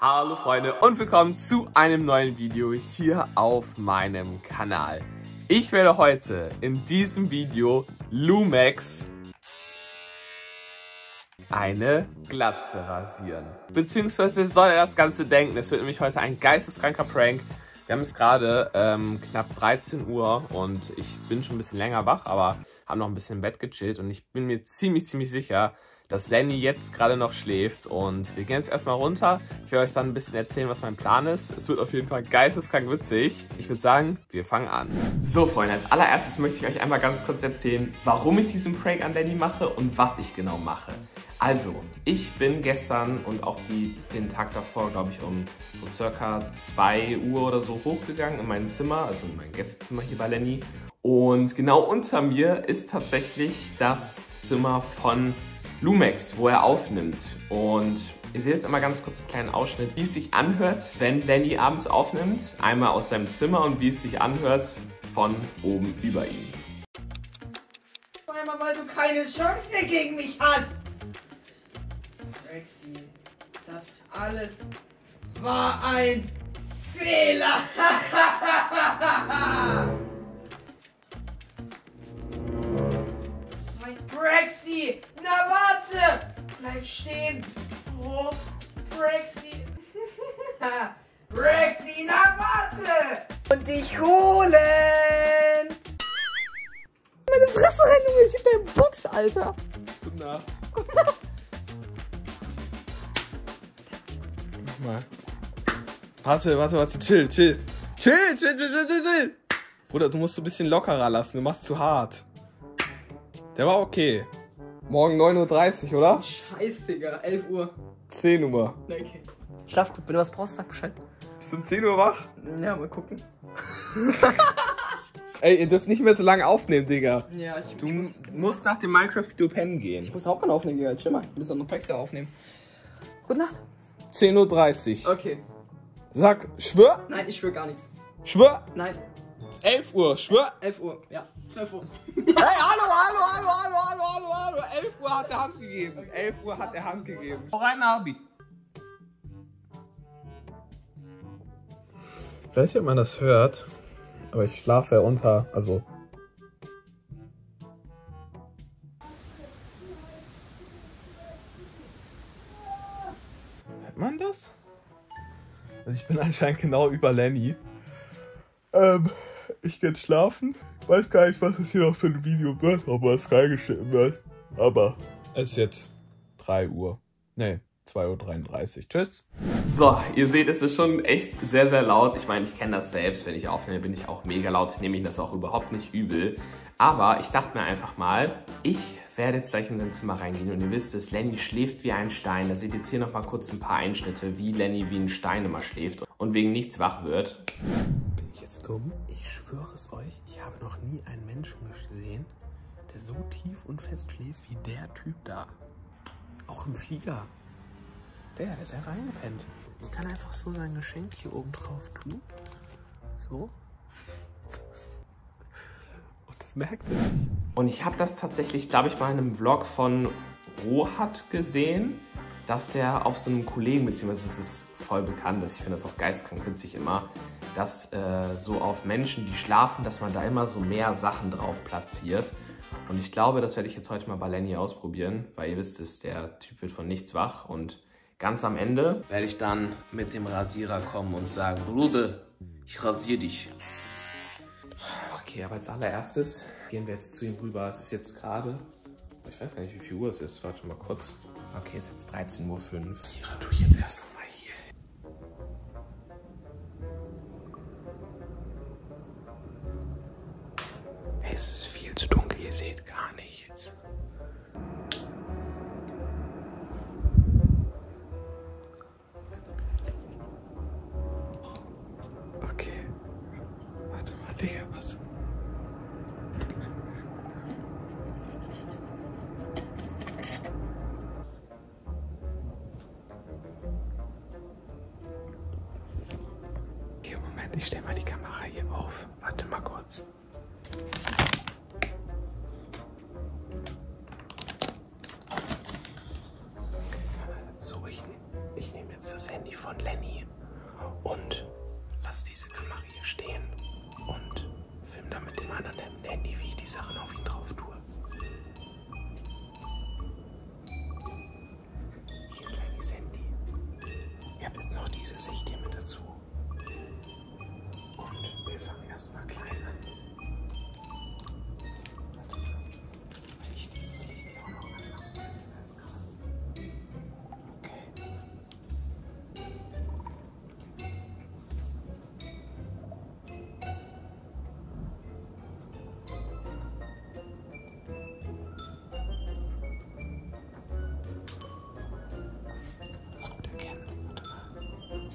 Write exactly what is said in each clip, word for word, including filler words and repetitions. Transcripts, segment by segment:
Hallo Freunde und willkommen zu einem neuen Video hier auf meinem Kanal. Ich werde heute in diesem Video Lumex eine Glatze rasieren. Beziehungsweise soll er das Ganze denken. Es wird nämlich heute ein geisteskranker Prank. Wir haben es gerade ähm, knapp dreizehn Uhr und ich bin schon ein bisschen länger wach, aber habe noch ein bisschen im Bett gechillt und ich bin mir ziemlich, ziemlich sicher, dass Lenny jetzt gerade noch schläft und wir gehen jetzt erstmal runter. Ich werde euch dann ein bisschen erzählen, was mein Plan ist. Es wird auf jeden Fall geisteskrank witzig. Ich würde sagen, wir fangen an. So Freunde, als allererstes möchte ich euch einmal ganz kurz erzählen, warum ich diesen Prank an Lenny mache und was ich genau mache. Also, ich bin gestern und auch die, den Tag davor, glaube ich, um so circa zwei Uhr oder so hochgegangen in mein Zimmer, also in mein Gästezimmer hier bei Lenny. Und genau unter mir ist tatsächlich das Zimmer von Lumex, wo er aufnimmt. Und ihr seht jetzt einmal ganz kurz einen kleinen Ausschnitt, wie es sich anhört, wenn Lenny abends aufnimmt. Einmal aus seinem Zimmer und wie es sich anhört von oben über ihm. Vor allem, weil du keine Chance mehr gegen mich hast. Rexy, das alles war ein Fehler. Rexy, na warte! Bleib stehen! Oh, Rexy! Rexy, na warte! Und dich holen! Meine Fresse rein, Junge! Ich hab deine Box, Alter! Gute Nacht. Nochmal. Warte, warte, warte, chill, chill. Chill, chill, chill, chill, chill, chill! Bruder, du musst so ein bisschen lockerer lassen, du machst zu hart. Der war okay. Morgen neun Uhr dreißig, oder? Scheiß, Digga. elf Uhr. zehn Uhr. Na, okay. Schlaf gut. Wenn du was brauchst, sag Bescheid. Bist du um zehn Uhr wach? Ja, mal gucken. Ey, ihr dürft nicht mehr so lange aufnehmen, Digga. Ja, ich, Du ich muss, musst nach dem Minecraft-Video pennen gehen. ich muss Hauptmann aufnehmen, Digga. Chill mal. Du musst doch noch Packs ja aufnehmen. Gute Nacht. zehn Uhr dreißig. Okay. Sag, schwör, Nein, ich schwör gar nichts. schwör. Nein. elf Uhr, schwör. elf Uhr. Ja. zwölf Uhr. Hey, hallo, hallo, hallo, hallo, hallo, hallo, hallo. elf Uhr hat er Hand gegeben. elf Uhr hat er Hand gegeben. Hau rein, Abi. Ich weiß nicht, ob man das hört, aber ich schlafe unter, also... Hört man das? Also ich bin anscheinend genau über Lenny. Ähm, ich gehe jetzt schlafen. Weiß gar nicht, was das hier noch für ein Video wird, ob es geil geschnitten wird. Aber es ist jetzt drei Uhr. Ne, zwei Uhr dreiunddreißig. Tschüss. So, ihr seht, es ist schon echt sehr, sehr laut. Ich meine, ich kenne das selbst. Wenn ich aufnehme, bin ich auch mega laut. Ich nehme Ihnen das auch überhaupt nicht übel. Aber ich dachte mir einfach mal, ich werde jetzt gleich in sein Zimmer reingehen. Und ihr wisst es, Lenny schläft wie ein Stein. Da seht ihr jetzt hier nochmal kurz ein paar Einschnitte, wie Lenny wie ein Stein immer schläft und wegen nichts wach wird. Bin ich jetzt dumm? Ich schwöre es euch, ich habe noch nie einen Menschen gesehen, der so tief und fest schläft wie der Typ da. Auch im Flieger. Der, der ist einfach eingepennt. Ich kann einfach so sein Geschenk hier oben drauf tun. So. Und das merkt er nicht. Und ich habe das tatsächlich, glaube ich, mal in einem Vlog von Rohat gesehen, dass der auf so einem Kollegen, beziehungsweise es ist voll bekannt, dass ich finde das auch geistkrank witzig immer, dass äh, so auf Menschen, die schlafen, dass man da immer so mehr Sachen drauf platziert. Und ich glaube, das werde ich jetzt heute mal bei Lenny ausprobieren, weil ihr wisst es, der Typ wird von nichts wach. Und ganz am Ende werde ich dann mit dem Rasierer kommen und sagen, Bruder, ich rasiere dich. Okay, aber als allererstes gehen wir jetzt zu ihm rüber. Es ist jetzt gerade, ich weiß gar nicht, wie viel Uhr es ist. Warte mal kurz. Okay, es ist jetzt dreizehn Uhr fünf. Rasierer tue ich jetzt erst noch mal hier. Es ist viel zu dunkel, ihr seht gar nichts. Okay. Warte mal, Digga, was? Okay, Moment, ich stelle mal die Kamera hier auf. Warte mal kurz. So, ich, ich nehme jetzt das Handy von Lenny und lasse diese Kamera hier stehen und filme dann mit dem anderen Handy, wie ich die Sachen auf ihn drauf tue. Hier ist Lennys Handy. Ihr habt jetzt noch diese Sicht hier mit dazu. Und wir fangen erstmal klein an. Wenn ich dieses Licht hier auch noch anmache, das ist krass. Okay. Das ist gut erkennen. Warte mal.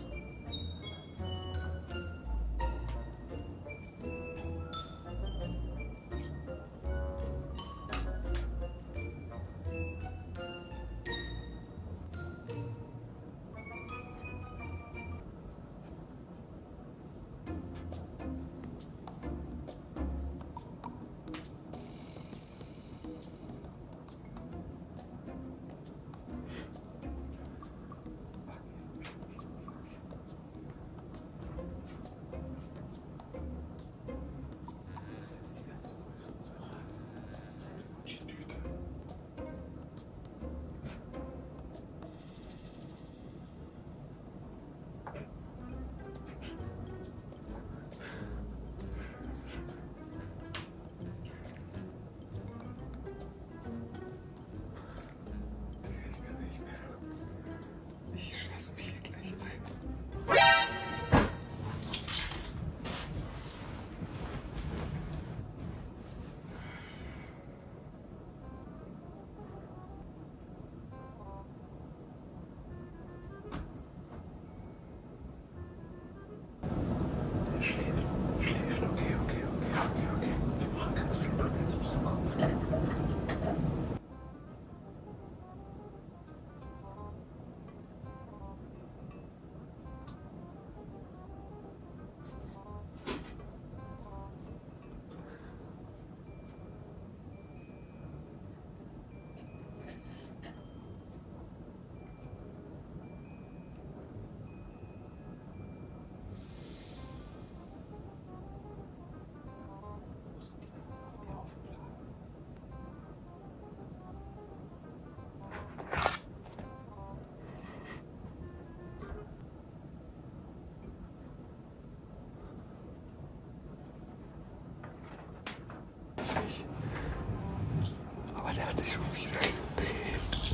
Aber der hat sich schon wieder gedreht.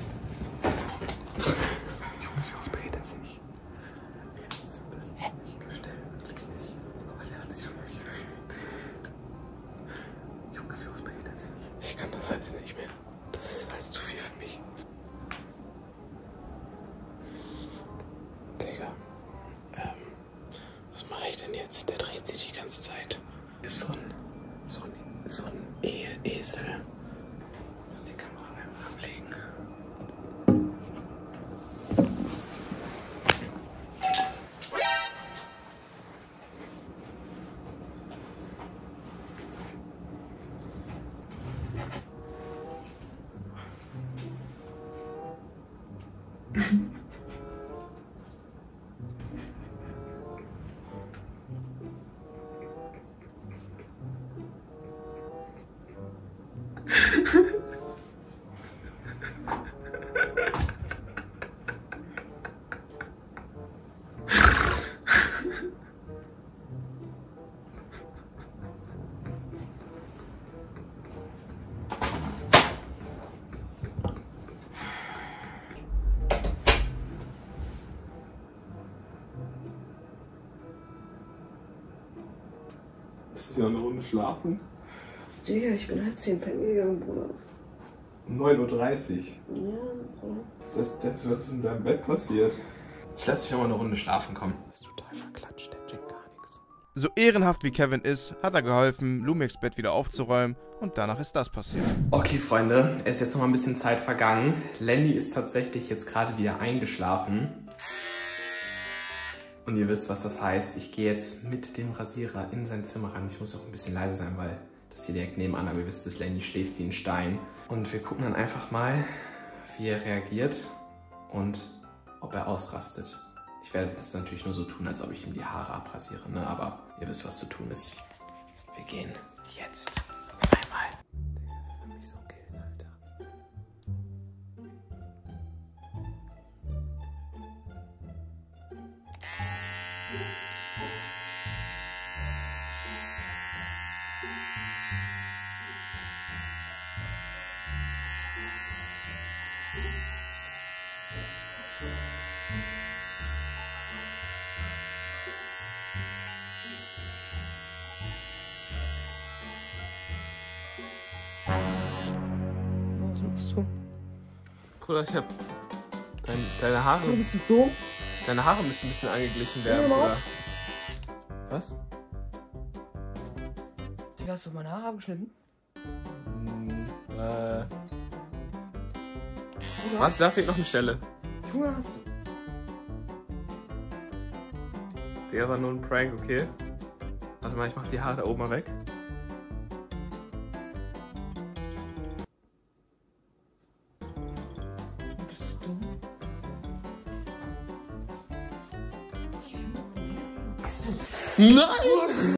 Junge, wie oft dreht er sich? Das ist nicht gestellt, wirklich nicht. Aber der hat sich schon wieder gedreht. Junge, wie oft dreht er sich? Ich kann das alles nicht mehr. Das ist alles zu viel für mich. Digga. Ähm, was mache ich denn jetzt? Der dreht sich die ganze Zeit. Ist so ein, so ein, so ein e Esel. Ich muss die Kamera einmal ablegen. Ist hier noch eine Runde schlafen? Digga, ich bin halb zehn pennen gegangen, Bruder. Um neun Uhr dreißig. Ja, Bruder. Das, das, was ist in deinem Bett passiert? Ich lasse dich noch mal eine Runde schlafen kommen. Das ist total verklatscht, der checkt gar nichts. So ehrenhaft wie Kevin ist, hat er geholfen, Lumix Bett wieder aufzuräumen und danach ist das passiert. Okay, Freunde, es ist jetzt noch mal ein bisschen Zeit vergangen. Lenny ist tatsächlich jetzt gerade wieder eingeschlafen. Und ihr wisst, was das heißt. Ich gehe jetzt mit dem Rasierer in sein Zimmer rein. Ich muss auch ein bisschen leise sein, weil das hier direkt nebenan, aber ihr wisst, dass Lenny schläft wie ein Stein. Und wir gucken dann einfach mal, wie er reagiert und ob er ausrastet. Ich werde das natürlich nur so tun, als ob ich ihm die Haare abrasiere, ne? Aber ihr wisst, was zu tun ist. Wir gehen jetzt einmal. Der will mich so killen, Alter. Was machst du? Bruder, ich hab dein, deine Haare. Bist du dumm? Deine Haare müssen ein bisschen angeglichen werden, Ja, Bruder. Was? Digga, hast du meine Haare abgeschnitten? Hm, äh. Oder? Was? Da fehlt noch eine Stelle. Junge, hast du. Der war nur ein Prank, okay? Warte mal, ich mach die Haare da oben mal weg. Bist du dumm? Nein!